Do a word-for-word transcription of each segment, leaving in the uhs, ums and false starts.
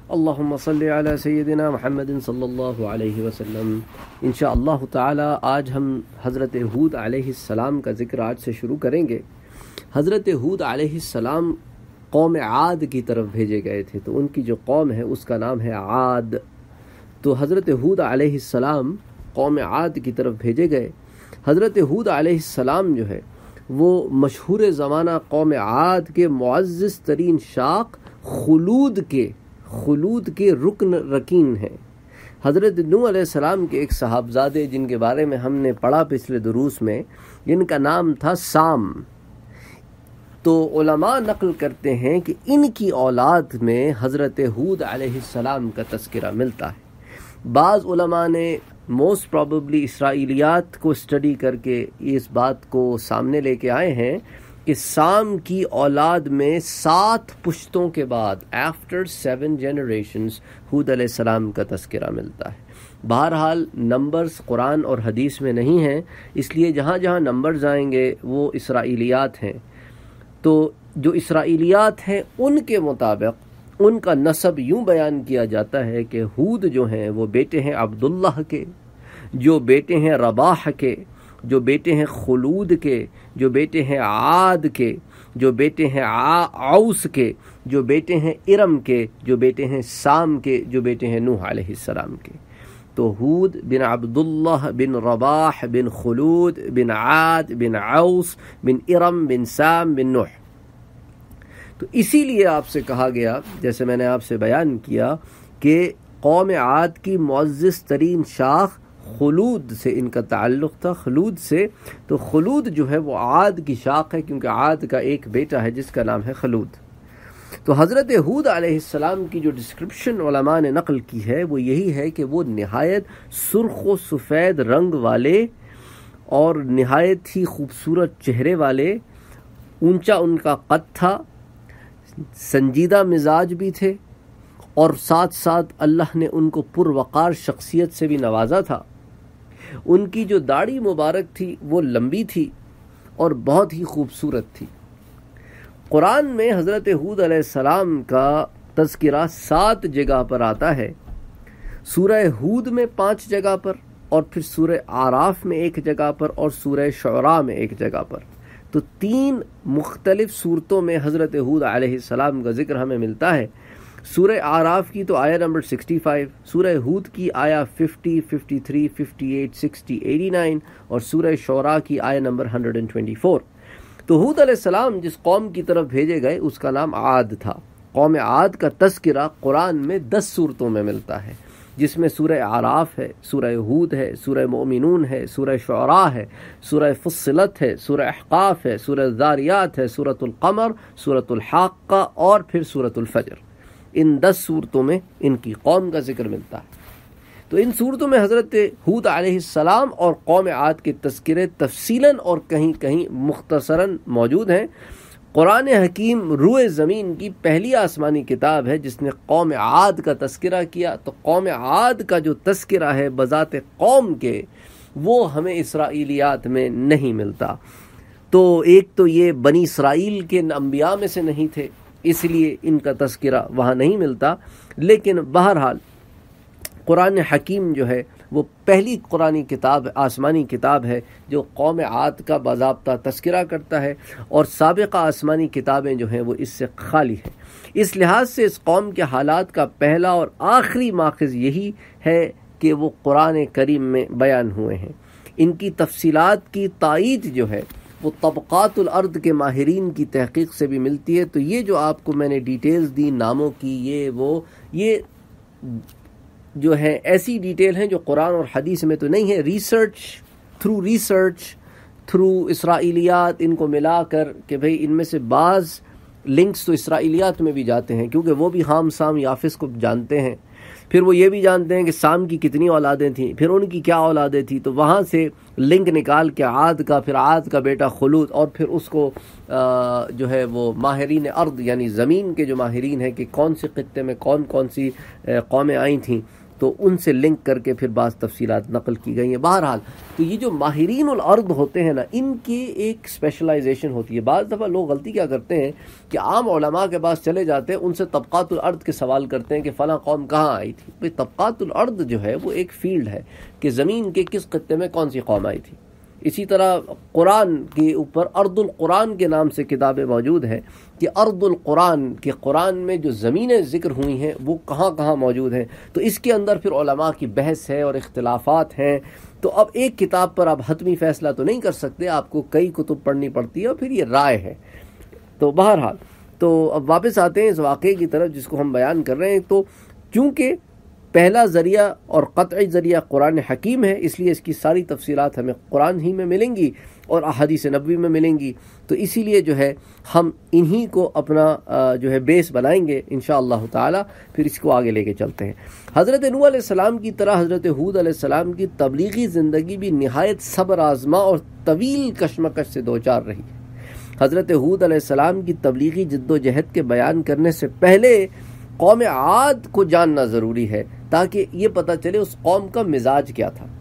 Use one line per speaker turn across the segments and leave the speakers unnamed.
اللہم صلی علی سیدنا محمد صلی اللہ علیہ وسلم۔ انشاءاللہ تعالی آج ہم حضرت ہود علیہ السلام کا ذکر آج سے شروع کریں گے۔ حضرت ہود علیہ السلام قوم عاد کی طرف بھیجے گئے تھے، تو ان کی جو قوم ہے اس کا نام ہے عاد۔ تو حضرت ہود علیہ السلام قوم عاد کی طرف بھیجے گئے۔ حضرت ہود علیہ السلام جو ہے وہ مشہور زمانہ قوم عاد کے معزز ترین شاخ خلود کے خلود کے رکن رکین ہیں۔ حضرت نوح علیہ السلام کے ایک صاحبزادے جن کے بارے میں ہم نے پڑھا پچھلے دروس میں، جن کا نام تھا سام، تو علماء نقل کرتے ہیں کہ ان کی اولاد میں حضرت ہود علیہ السلام کا تذکرہ ملتا ہے۔ بعض علماء نے موسٹ پروبیبلی اسرائیلیات کو اسٹڈی کر کے اس بات کو سامنے لے کے آئے ہیں کہ سام کی اولاد میں سات پشتوں کے بعد آفٹر سیون جنریشنز ہود علیہ السلام کا تذکرہ ملتا ہے۔ بہرحال نمبرز قرآن اور حدیث میں نہیں ہیں، اس لیے جہاں جہاں نمبرز آئیں گے وہ اسرائیلیات ہیں۔ تو جو اسرائیلیات ہیں ان کے مطابق ان کا نسب یوں بیان کیا جاتا ہے کہ ہود جو ہیں وہ بیٹے ہیں عبداللہ کے، جو بیٹے ہیں رباح کے، جو بیٹے ہیں خلود کے، جو بیٹے ہیں عاد کے، جو بیٹے ہیں عوس کے، جو بیٹے ہیں ارم کے، جو بیٹے ہیں سام کے، جو بیٹے ہیں نوح علیہ السلام کے۔ تو ہود بن عبداللہ بن رباح بن خلود بن عاد بن عوس بن ارم بن سام بن نوح۔ تو اسی لیے آپ سے کہا گیا، جیسے میں نے آپ سے بیان کیا، کہ قوم عاد کی معزز ترین شاخ خلود سے ان کا تعلق تھا، خلود سے۔ تو خلود جو ہے وہ عاد کی شاخ ہے، کیونکہ عاد کا ایک بیٹا ہے جس کا نام ہے خلود۔ تو حضرت ہود علیہ السلام کی جو ڈسکرپشن علماء نے نقل کی ہے وہ یہی ہے کہ وہ نہایت سرخ و سفید رنگ والے اور نہایت ہی خوبصورت چہرے والے، اونچا ان کا قد تھا، سنجیدہ مزاج بھی تھے، اور ساتھ ساتھ اللہ نے ان کو پروقار شخصیت سے بھی نوازا تھا۔ ان کی جو داڑھی مبارک تھی وہ لمبی تھی اور بہت ہی خوبصورت تھی۔ قرآن میں حضرت ہود علیہ السلام کا تذکرہ سات جگہ پر آتا ہے۔ سورہ ہود میں پانچ جگہ پر، اور پھر سورہ اعراف میں ایک جگہ پر، اور سورہ شعراء میں ایک جگہ پر۔ تو تین مختلف صورتوں میں حضرت ہود علیہ السلام کا ذکر ہمیں ملتا ہے۔ سورہ اعراف کی تو آیا نمبر سکسٹی فائیو، سورہ ہود کی آیا fifty, fifty three, fifty eight, sixty, eighty nine, اور سورہ شعراء کی آیا number hundred and twenty four. تو ہود علیہ السلام جس قوم کی طرف بھیجے گئے اس کا نام عاد تھا۔ قوم عاد کا تذکرہ قرآن میں دس صورتوں میں ملتا ہے، جس میں سورہ اعراف ہے، سورہ ہود ہے، سورہ مومنون ہے، سورہ شعراء ہے، سورہ فصلت ہے، سورہ احقاف ہے، سورہ ذاریات ہے، سورۃ القمر، سورۃ الحاقہ، اور پھر سورۃ الفجر۔ ان دس صورتوں میں ان کی قوم کا ذکر ملتا ہے۔ تو ان صورتوں میں حضرت ہود علیہ السلام اور قوم عاد کے تذکرے تفصیلاً اور کہیں کہیں مختصراً موجود ہیں۔ قرآن حکیم روئے زمین کی پہلی آسمانی کتاب ہے جس نے قوم عاد کا تذکرہ کیا۔ تو قوم عاد کا جو تذکرہ ہے بذات قوم کے، وہ ہمیں اسرائیلیات میں نہیں ملتا۔ تو ایک تو یہ بنی اسرائیل کے انبیاء میں سے نہیں تھے، اس لیے ان کا تذکرہ وہاں نہیں ملتا۔ لیکن بہرحال قرآن حکیم جو ہے وہ پہلی قرآنی کتاب آسمانی کتاب ہے جو قوم عاد کا باضابطہ تذکرہ کرتا ہے، اور سابقہ آسمانی کتابیں جو ہیں وہ اس سے خالی ہیں۔ اس لحاظ سے اس قوم کے حالات کا پہلا اور آخری ماخذ یہی ہے کہ وہ قرآن کریم میں بیان ہوئے ہیں۔ ان کی تفصیلات کی تائید جو ہے وہ طبقات الارض کے ماہرین کی تحقیق سے بھی ملتی ہے۔ تو یہ جو آپ کو میں نے ڈیٹیلز دی ناموں کی، یہ وہ یہ جو ہے ایسی ڈیٹیل ہیں جو قرآن اور حدیث میں تو نہیں ہے۔ ریسرچ تھرو ریسرچ تھرو اسرائیلیات ان کو ملا کر کہ بھئی ان میں سے بعض لنکس تو اسرائیلیات میں بھی جاتے ہیں، کیونکہ وہ بھی ہام سام یافس کو جانتے ہیں۔ پھر وہ یہ بھی جانتے ہیں کہ سام کی کتنی اولادیں تھیں، پھر ان کی کیا اولادیں تھیں، تو وہاں سے لنک نکال کے عاد کا، پھر عاد کا بیٹا خلود، اور پھر اس کو جو ہے وہ ماہرین ارض یعنی زمین کے جو ماہرین ہیں کہ کون سے خطے میں کون کون سی قومیں آئی تھیں، تو ان سے لنک کر کے پھر بعض تفصیلات نقل کی گئی ہیں. بہرحال تو یہ جو ماہرین الارض ہوتے ہیں نا، ان کی ایک اسپیشلائزیشن ہوتی ہے. بعض دفعہ لوگ غلطی کیا کرتے ہیں کہ عام علماء کے پاس چلے جاتے ہیں، ان سے طبقات الارض کے سوال کرتے ہیں کہ فلاں قوم کہاں آئی تھی. بھئی طبقات الارض جو ہے وہ ایک فیلڈ ہے کہ زمین کے کس خطے میں کون سی قوم آئی تھی. اسی طرح قرآن کے اوپر ارض القرآن کے نام سے کتابیں موجود ہیں کہ ارض القرآن کے قرآن میں جو زمینیں ذکر ہوئی ہیں وہ کہاں کہاں موجود ہیں. تو اس کے اندر پھر علماء کی بحث ہے اور اختلافات ہیں. تو اب ایک کتاب پر آپ حتمی فیصلہ تو نہیں کر سکتے، آپ کو کئی کتب پڑھنی پڑتی ہے اور پھر یہ رائے ہے. تو بہرحال تو اب واپس آتے ہیں اس واقعے کی طرف جس کو ہم بیان کر رہے ہیں. تو چونکہ پہلا ذریعہ اور قطعی ذریعہ قرآن حکیم ہے، اس لیے اس کی ساری تفصیلات ہمیں قرآن ہی میں ملیں گی اور احادیث نبوی میں ملیں گی. تو اسی لیے جو ہے ہم انہی کو اپنا جو ہے بیس بنائیں گے انشاءاللہ تعالی، پھر اس کو آگے لے کے چلتے ہیں. حضرت نوح علیہ السلام کی طرح حضرت ہود علیہ السلام کی تبلیغی زندگی بھی نہایت صبر آزما اور طویل کشمکش سے دوچار رہی. حضرت ہود علیہ السلام کی تبلیغی جد و جہد کے بیان کرنے سے پہلے قوم عاد کو جاننا ضروری ہے تاکہ یہ پتہ چلے اس قوم کا مزاج کیا تھا.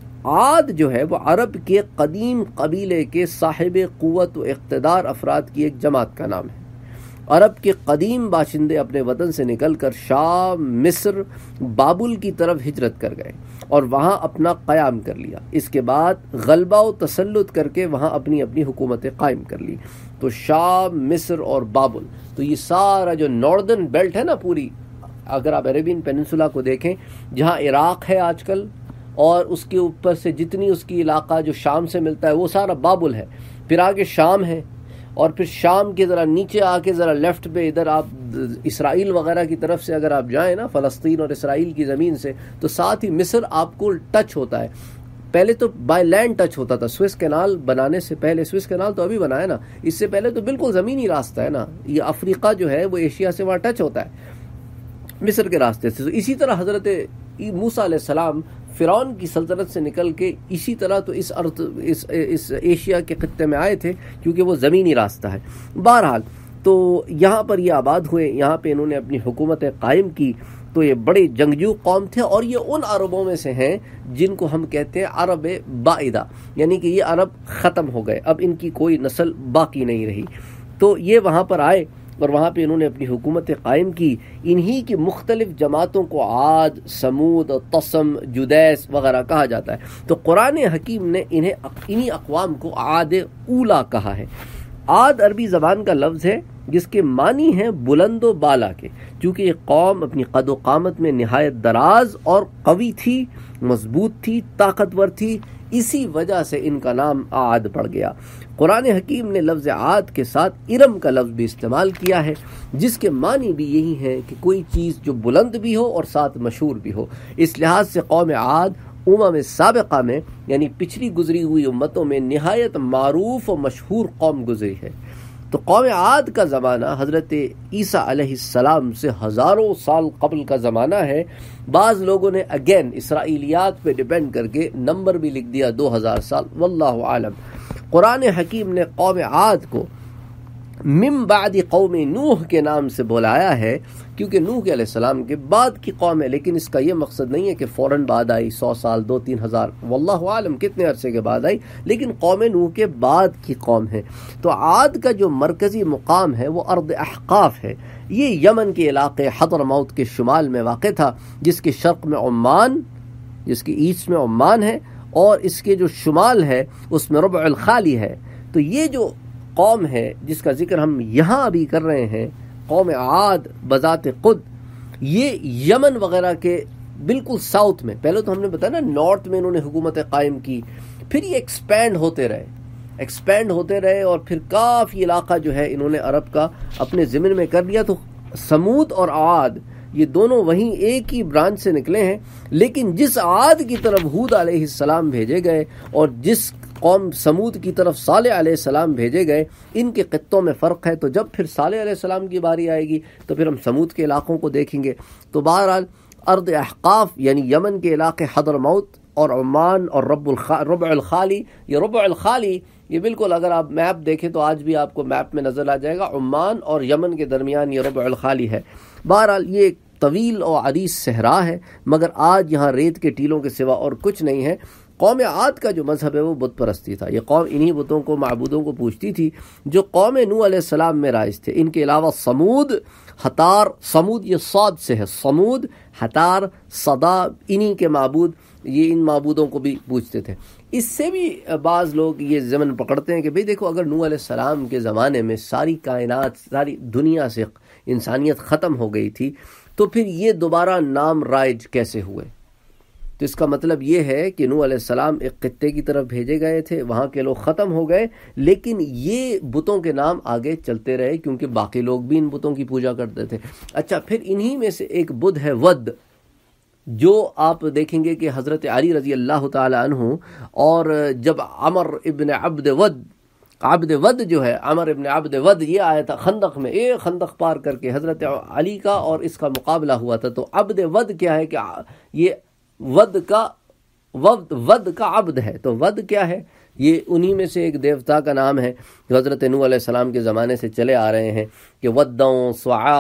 عاد جو ہے وہ عرب کے قدیم قبیلے کے صاحب قوت و اقتدار افراد کی ایک جماعت کا نام ہے. عرب کے قدیم باشندے اپنے وطن سے نکل کر شام، مصر، بابل کی طرف ہجرت کر گئے اور وہاں اپنا قیام کر لیا. اس کے بعد غلبہ و تسلط کر کے وہاں اپنی اپنی حکومتیں قائم کر لی. تو شام، مصر اور بابل، تو یہ سارا جو ناردرن بیلٹ ہے نا پوری، اگر آپ عربین پیننسولا کو دیکھیں جہاں عراق ہے آج کل، اور اس کے اوپر سے جتنی اس کی علاقہ جو شام سے ملتا ہے وہ سارا بابل ہے. پھر آگے شام ہے، اور پھر شام کے ذرا نیچے آ کے ذرا لیفٹ پہ ادھر آپ اسرائیل وغیرہ کی طرف سے اگر آپ جائیں نا، فلسطین اور اسرائیل کی زمین سے، تو ساتھ ہی مصر آپ کو ٹچ ہوتا ہے. پہلے تو بائی لینڈ ٹچ ہوتا تھا، سوئس کینال بنانے سے پہلے. سوئس کینال تو ابھی بنا ہے نا، اس سے پہلے تو بالکل زمینی راستہ ہے نا. یہ افریقہ جو ہے وہ ایشیا سے وہاں ٹچ ہوتا ہے مصر کے راستے سے. اسی طرح حضرت موسیٰ علیہ السلام فرعون کی سلطنت سے نکل کے اسی طرح تو اس ارض اس اس ایشیا کے خطے میں آئے تھے کیونکہ وہ زمینی راستہ ہے. بہرحال تو یہاں پر یہ آباد ہوئے، یہاں پہ انہوں نے اپنی حکومتیں قائم کی. تو یہ بڑے جنگجو قوم تھے اور یہ ان عربوں میں سے ہیں جن کو ہم کہتے ہیں عرب بائدہ، یعنی کہ یہ عرب ختم ہو گئے، اب ان کی کوئی نسل باقی نہیں رہی. تو یہ وہاں پر آئے اور وہاں پہ انہوں نے اپنی حکومتیں قائم کی. انہی کی مختلف جماعتوں کو عاد، سمود، تسم، جدیس وغیرہ کہا جاتا ہے. تو قرآن حکیم نے انہیں انہی اقوام کو عاد اولا کہا ہے. عاد عربی زبان کا لفظ ہے جس کے معنی ہیں بلند و بالا کے، چونکہ یہ قوم اپنی قد و قامت میں نہایت دراز اور قوی تھی، مضبوط تھی، طاقتور تھی، اسی وجہ سے ان کا نام عاد پڑ گیا. قرآن حکیم نے لفظ عاد کے ساتھ ارم کا لفظ بھی استعمال کیا ہے جس کے معنی بھی یہی ہے کہ کوئی چیز جو بلند بھی ہو اور ساتھ مشہور بھی ہو. اس لحاظ سے قوم عاد امم سابقہ میں یعنی پچھلی گزری ہوئی امتوں میں نہایت معروف و مشہور قوم گزری ہے. تو قوم عاد کا زمانہ حضرت عیسیٰ علیہ السلام سے ہزاروں سال قبل کا زمانہ ہے. بعض لوگوں نے اگین اسرائیلیات پہ ڈیپینڈ کر کے نمبر بھی لکھ دیا دو ہزار سال، واللہ عالم. قرآن حکیم نے قوم عاد کو من بعد قوم نوح کے نام سے بلایا ہے کیونکہ نوح علیہ السلام کے بعد کی قوم ہے، لیکن اس کا یہ مقصد نہیں ہے کہ فوراً بعد آئی، سو سال، دو تین ہزار، واللہ عالم کتنے عرصے کے بعد آئی، لیکن قوم نوح کے بعد کی قوم ہے. تو عاد کا جو مرکزی مقام ہے وہ ارض احقاف ہے. یہ یمن کے علاقے حضرموت کے شمال میں واقع تھا، جس کے شرق میں عمان، جس کے ایسٹ میں عمان ہے، اور اس کے جو شمال ہے اس میں ربع الخالی ہے. تو یہ جو قوم ہے جس کا ذکر ہم یہاں ابھی کر رہے ہیں، قوم عاد بذات خود یہ یمن وغیرہ کے بالکل ساؤتھ میں، پہلے تو ہم نے بتایا نا نارتھ میں انہوں نے حکومتیں قائم کی، پھر یہ ایکسپینڈ ہوتے رہے ایکسپینڈ ہوتے رہے اور پھر کافی علاقہ جو ہے انہوں نے عرب کا اپنے ضمن میں کر لیا. تو سمود اور عاد یہ دونوں وہیں ایک ہی برانچ سے نکلے ہیں، لیکن جس عاد کی طرف ہود علیہ السلام بھیجے گئے اور جس قوم سمود کی طرف صالح علیہ السلام بھیجے گئے، ان کے خطوں میں فرق ہے. تو جب پھر صالح علیہ السلام کی باری آئے گی تو پھر ہم سمود کے علاقوں کو دیکھیں گے. تو بہرحال ارض احقاف یعنی یمن کے علاقے حضرموت اور عمان اور رب الخا ربع الخالی، یہ ربع الخالی یہ بالکل اگر آپ میپ دیکھیں تو آج بھی آپ کو میپ میں نظر آ جائے گا، عمان اور یمن کے درمیان یہ ربع الخالی ہے. بہرحال یہ طویل اور عریض صحرا ہے، مگر آج یہاں ریت کے ٹیلوں کے سوا اور کچھ نہیں ہے۔ قوم عاد کا جو مذہب ہے وہ بت پرستی تھا، یہ قوم انہی بتوں کو، معبودوں کو پوجتی تھی جو قوم نوح علیہ السلام میں رائج تھے۔ ان کے علاوہ سمود، ہتار، سمود یہ صاد سے ہے، سمود، ہتار، صدا، انہی کے معبود، یہ ان معبودوں کو بھی پوجتے تھے۔ اس سے بھی بعض لوگ یہ ضمن پکڑتے ہیں کہ بھئی دیکھو، اگر نوح علیہ السلام کے زمانے میں ساری کائنات، ساری دنیا سے انسانیت ختم ہو گئی تھی تو پھر یہ دوبارہ نام رائج کیسے ہوئے؟ تو اس کا مطلب یہ ہے کہ نوح علیہ السلام ایک خطے کی طرف بھیجے گئے تھے، وہاں کے لوگ ختم ہو گئے، لیکن یہ بتوں کے نام آگے چلتے رہے کیونکہ باقی لوگ بھی ان بتوں کی پوجا کرتے تھے۔ اچھا، پھر انہی میں سے ایک بدھ ہے ود، جو آپ دیکھیں گے کہ حضرت علی رضی اللہ تعالی عنہ، اور جب عمر ابن عبد ود، عبد ود جو ہے، عمر ابن عبد ود، یہ آیا تھا خندق میں، ایک خندق پار کر کے حضرت علی کا اور اس کا مقابلہ ہوا تھا۔ تو عبد ود کیا ہے کہ یہ ود کا ود ود کا عبد ہے، تو ود کیا ہے؟ یہ انہی میں سے ایک دیوتا کا نام ہے جو حضرت نوح علیہ السلام کے زمانے سے چلے آ رہے ہیں کہ ودوں،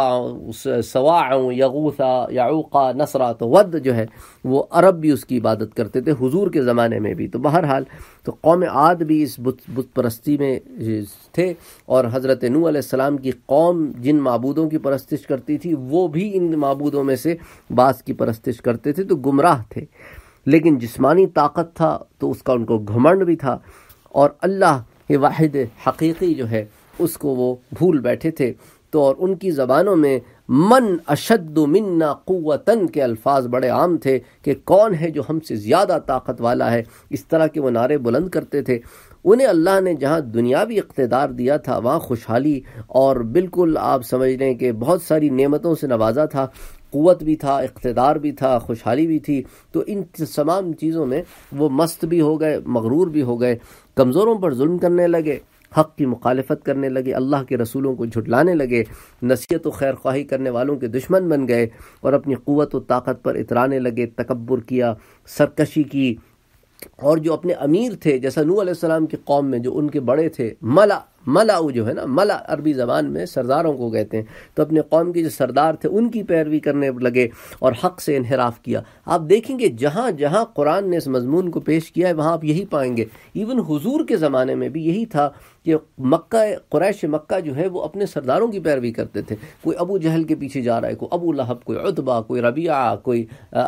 سواعوں، یغوثا، یعوقا، نصرا۔ تو ود جو ہے وہ عرب بھی اس کی عبادت کرتے تھے حضور کے زمانے میں بھی۔ تو بہرحال تو قوم عاد بھی اس بت بت پرستی میں تھے، اور حضرت نوح علیہ السلام کی قوم جن معبودوں کی پرستش کرتی تھی وہ بھی ان معبودوں میں سے بعض کی پرستش کرتے تھے، تو گمراہ تھے۔ لیکن جسمانی طاقت تھا تو اس کا ان کو گھمنڈ بھی تھا، اور اللہ یہ واحد حقیقی جو ہے اس کو وہ بھول بیٹھے تھے۔ تو اور ان کی زبانوں میں من اشد منا قوتاً کے الفاظ بڑے عام تھے کہ کون ہے جو ہم سے زیادہ طاقت والا ہے، اس طرح کے وہ نعرے بلند کرتے تھے۔ انہیں اللہ نے جہاں دنیاوی اقتدار دیا تھا وہاں خوشحالی اور بالکل آپ سمجھ لیں کہ بہت ساری نعمتوں سے نوازا تھا، قوت بھی تھا، اقتدار بھی تھا، خوشحالی بھی تھی، تو ان تمام چیزوں میں وہ مست بھی ہو گئے، مغرور بھی ہو گئے، کمزوروں پر ظلم کرنے لگے، حق کی مخالفت کرنے لگے، اللہ کے رسولوں کو جھٹلانے لگے، نصیحت و خیر خواہی کرنے والوں کے دشمن بن گئے، اور اپنی قوت و طاقت پر اترانے لگے، تکبر کیا، سرکشی کی۔ اور جو اپنے امیر تھے، جیسا نوح علیہ السلام کی قوم میں جو ان کے بڑے تھے، ملا ملاؤ جو ہے نا، ملا عربی زبان میں سرداروں کو کہتے ہیں، تو اپنے قوم کے جو سردار تھے ان کی پیروی کرنے لگے اور حق سے انحراف کیا۔ آپ دیکھیں گے جہاں جہاں قرآن نے اس مضمون کو پیش کیا ہے وہاں آپ یہی پائیں گے۔ ایون حضور کے زمانے میں بھی یہی تھا کہ مکہ، قریش مکہ جو ہے وہ اپنے سرداروں کی پیروی کرتے تھے، کوئی ابو جہل کے پیچھے جا رہا ہے، کوئی ابو لہب، کوئی عتبہ، کوئی ربیعہ، کوئی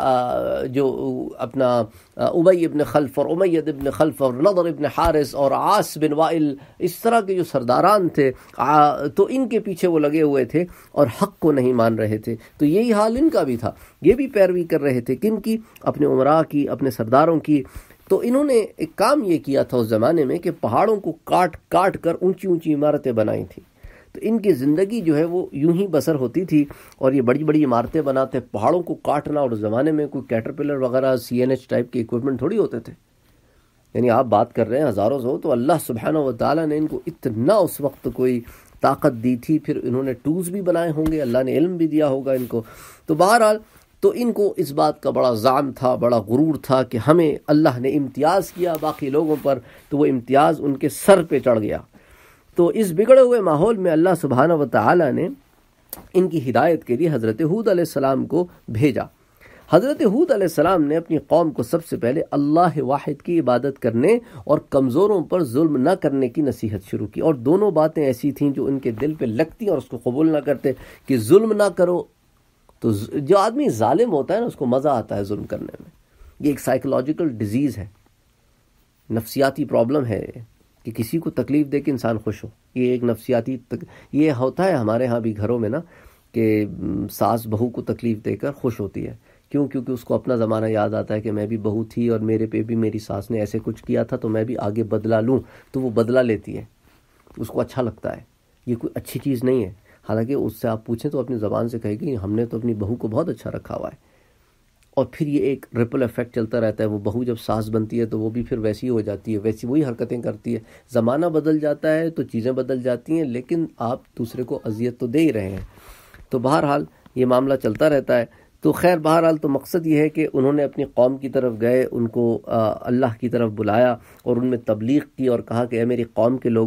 جو اپنا ابی ابن خلف اور امیہ ابن خلف اور نضر ابن حارث اور عاص بن وائل، اس طرح کے جو سرداران تھے تو ان کے پیچھے وہ لگے ہوئے تھے اور حق کو نہیں مان رہے تھے۔ تو یہی حال ان کا بھی تھا، یہ بھی پیروی کر رہے تھے، کن کی؟ اپنے امراء کی، اپنے سرداروں کی۔ تو انہوں نے ایک کام یہ کیا تھا اس زمانے میں کہ پہاڑوں کو کاٹ کاٹ کر اونچی اونچی عمارتیں بنائی تھیں۔ تو ان کی زندگی جو ہے وہ یوں ہی بسر ہوتی تھی، اور یہ بڑی بڑی عمارتیں بناتے، پہاڑوں کو کاٹنا، اور اس زمانے میں کوئی کیٹرپلر وغیرہ سی این ایچ ٹائپ کے اکوپمنٹ تھوڑی ہوتے تھے، یعنی آپ بات کر رہے ہیں ہزاروں سو، تو اللہ سبحانہ و تعالیٰ نے ان کو اتنا اس وقت کوئی طاقت دی تھی، پھر انہوں نے ٹولز بھی بنائے ہوں گے، اللہ نے علم بھی دیا ہوگا ان کو۔ تو بہرحال تو ان کو اس بات کا بڑا زعم تھا، بڑا غرور تھا کہ ہمیں اللہ نے امتیاز کیا باقی لوگوں پر، تو وہ امتیاز ان کے سر پہ چڑھ گیا۔ تو اس بگڑے ہوئے ماحول میں اللہ سبحانہ و تعالیٰ نے ان کی ہدایت کے لیے حضرت ہود علیہ السلام کو بھیجا۔ حضرت ہود علیہ السلام نے اپنی قوم کو سب سے پہلے اللہ واحد کی عبادت کرنے اور کمزوروں پر ظلم نہ کرنے کی نصیحت شروع کی، اور دونوں باتیں ایسی تھیں جو ان کے دل پہ لگتی اور اس کو قبول نہ کرتے، کہ ظلم نہ کرو۔ تو جو آدمی ظالم ہوتا ہے نا اس کو مزہ آتا ہے ظلم کرنے میں، یہ ایک سائیکولوجیکل ڈیزیز ہے، نفسیاتی پرابلم ہے کہ کسی کو تکلیف دے کے انسان خوش ہو، یہ ایک نفسیاتی تک... یہ ہوتا ہے ہمارے ہاں بھی گھروں میں نا، کہ ساس بہو کو تکلیف دے کر خوش ہوتی ہے، کیوں؟ کیونکہ اس کو اپنا زمانہ یاد آتا ہے کہ میں بھی بہو تھی اور میرے پہ بھی میری ساس نے ایسے کچھ کیا تھا، تو میں بھی آگے بدلہ لوں، تو وہ بدلہ لیتی ہے، اس کو اچھا لگتا ہے۔ یہ کوئی اچھی چیز نہیں ہے، حالانکہ اس سے آپ پوچھیں تو اپنی زبان سے کہے گی ہم نے تو اپنی بہو کو بہت اچھا رکھا ہوا ہے، اور پھر یہ ایک ریپل ایفیکٹ چلتا رہتا ہے، وہ بہو جب ساس بنتی ہے تو وہ بھی پھر ویسی ہو جاتی ہے، ویسی وہی حرکتیں کرتی ہے، زمانہ بدل جاتا ہے تو چیزیں بدل جاتی ہیں، لیکن آپ دوسرے کو اذیت تو دے ہی رہے ہیں۔ تو بہرحال یہ معاملہ چلتا رہتا ہے۔ تو خیر بہرحال تو مقصد یہ ہے کہ انہوں نے اپنی قوم کی طرف گئے، ان کو اللہ کی طرف بلایا اور ان میں تبلیغ کی، اور کہا کہ اے میری قوم کے لوگوں،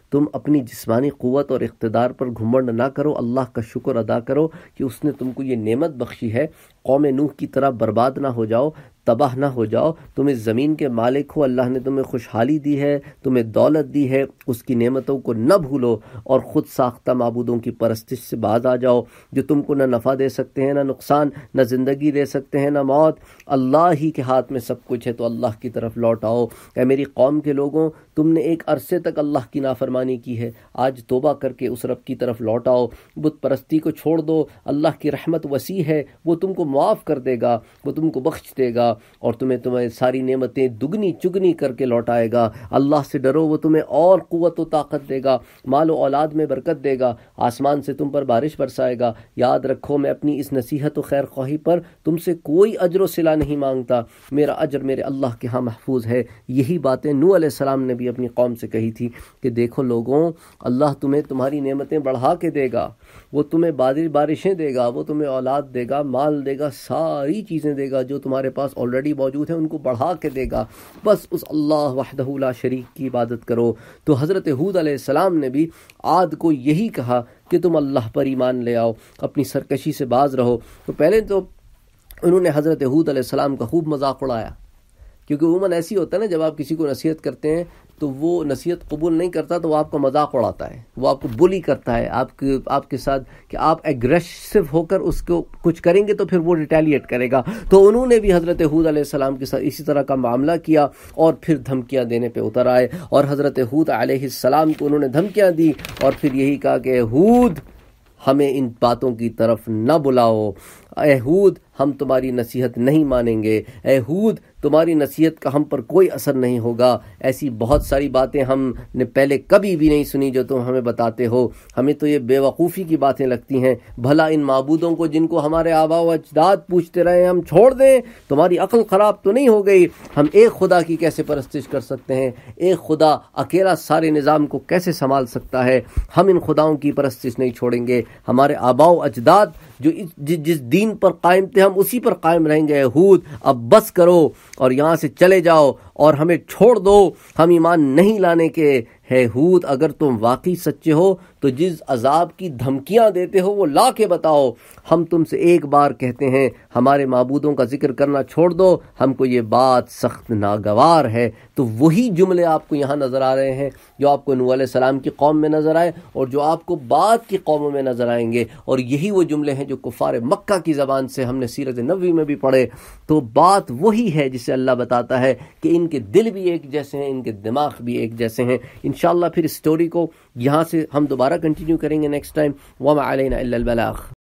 تم اپنی جسمانی قوت اور اقتدار پر گھمنڈ نہ کرو، اللہ کا شکر ادا کرو کہ اس نے تم کو یہ نعمت بخشی ہے، قوم نوح کی طرح برباد نہ ہو جاؤ، تباہ نہ ہو جاؤ، تم اس زمین کے مالک ہو، اللہ نے تمہیں خوشحالی دی ہے، تمہیں دولت دی ہے، اس کی نعمتوں کو نہ بھولو اور خود ساختہ معبودوں کی پرستش سے باز آ جاؤ جو تم کو نہ نفع دے سکتے ہیں نہ نقصان، نہ زندگی دے سکتے ہیں نہ موت، اللہ ہی کے ہاتھ میں سب کچھ ہے، تو اللہ کی طرف لوٹ آؤ۔ اے میری قوم کے لوگوں، تم نے ایک عرصے تک اللہ کی نافرمانی کی ہے، آج توبہ کر کے اس رب کی طرف لوٹ آؤ، بت پرستی کو چھوڑ دو، اللہ کی رحمت وسیع ہے، وہ تم کو معاف کر دے گا، وہ تم کو بخش دے گا اور تمہیں تمہیں ساری نعمتیں دگنی چگنی کر کے لوٹائے گا۔ اللہ سے ڈرو، وہ تمہیں اور قوت و طاقت دے گا، مال و اولاد میں برکت دے گا، آسمان سے تم پر بارش برسائے گا۔ یاد رکھو میں اپنی اس نصیحت و خیر خواہی پر تم سے کوئی اجر و صلہ نہیں مانگتا، میرا اجر میرے اللہ کے ہاں محفوظ ہے۔ یہی باتیں نوح علیہ السلام نے بھی اپنی قوم سے کہی تھی کہ دیکھو لوگوں، اللہ تمہیں تمہاری نعمتیں بڑھا کے دے گا، وہ تمہیں بادل بارشیں دے گا، وہ تمہیں اولاد دے گا، مال دے گا، ساری چیزیں دے گا جو تمہارے پاس آلریڈی موجود ہیں ان کو بڑھا کے دے گا، بس اس اللہ وحدہ لا شریک کی عبادت کرو۔ تو حضرت ہود علیہ السلام نے بھی عاد کو یہی کہا کہ تم اللہ پر ایمان لے آؤ، اپنی سرکشی سے باز رہو۔ تو پہلے تو انہوں نے حضرت ہود علیہ السلام کا خوب مذاق اڑایا، کیونکہ عموماً ایسی ہوتا ہے نا، جب آپ کسی کو نصیحت کرتے ہیں تو وہ نصیحت قبول نہیں کرتا تو وہ آپ کا مذاق اڑاتا ہے، وہ آپ کو بلی کرتا ہے، آپ کے آپ کے ساتھ کہ آپ ایگریسو ہو کر اس کو کچھ کریں گے تو پھر وہ ریٹیلیٹ کرے گا۔ تو انہوں نے بھی حضرت ہود علیہ السلام کے ساتھ اسی طرح کا معاملہ کیا اور پھر دھمکیاں دینے پہ اتر آئے، اور حضرت ہود علیہ السلام کو انہوں نے دھمکیاں دی اور پھر یہی کہا کہ ہود ہمیں ان باتوں کی طرف نہ بلاؤ، اے ہود ہم تمہاری نصیحت نہیں مانیں گے، اے ہود تمہاری نصیحت کا ہم پر کوئی اثر نہیں ہوگا۔ ایسی بہت ساری باتیں ہم نے پہلے کبھی بھی نہیں سنی جو تم ہمیں بتاتے ہو، ہمیں تو یہ بے وقوفی کی باتیں لگتی ہیں، بھلا ان معبودوں کو جن کو ہمارے آباء و اجداد پوچھتے رہے ہم چھوڑ دیں؟ تمہاری عقل خراب تو نہیں ہو گئی؟ ہم ایک خدا کی کیسے پرستش کر سکتے ہیں؟ ایک خدا اکیلا سارے نظام کو کیسے سنبھال سکتا ہے؟ ہم ان خداؤں کی پرستش نہیں چھوڑیں گے، ہمارے آباء و اجداد جو جس دین پر قائم تھے ہم اسی پر قائم رہیں گے۔ ہود اب بس کرو اور یہاں سے چلے جاؤ اور ہمیں چھوڑ دو، ہم ایمان نہیں لانے کے۔ ہے ہود اگر تم واقعی سچے ہو تو جس عذاب کی دھمکیاں دیتے ہو وہ لا کے بتاؤ، ہم تم سے ایک بار کہتے ہیں ہمارے معبودوں کا ذکر کرنا چھوڑ دو، ہم کو یہ بات سخت ناگوار ہے۔ تو وہی جملے آپ کو یہاں نظر آ رہے ہیں جو آپ کو نوح علیہ السلام کی قوم میں نظر آئے اور جو آپ کو بعد کی قوموں میں نظر آئیں گے، اور یہی وہ جملے ہیں جو کفار مکہ کی زبان سے ہم نے سیرت نبوی میں بھی پڑھے۔ تو بات وہی ہے جسے اللہ بتاتا ہے کہ ان کے دل بھی ایک جیسے ہیں، ان کے دماغ بھی ایک جیسے ہیں۔ انشاءاللہ پھر اس سٹوری کو یہاں سے ہم دوبارہ کنٹینیو کریں گے نیکسٹ ٹائم۔ وما علینا الا البلاغ۔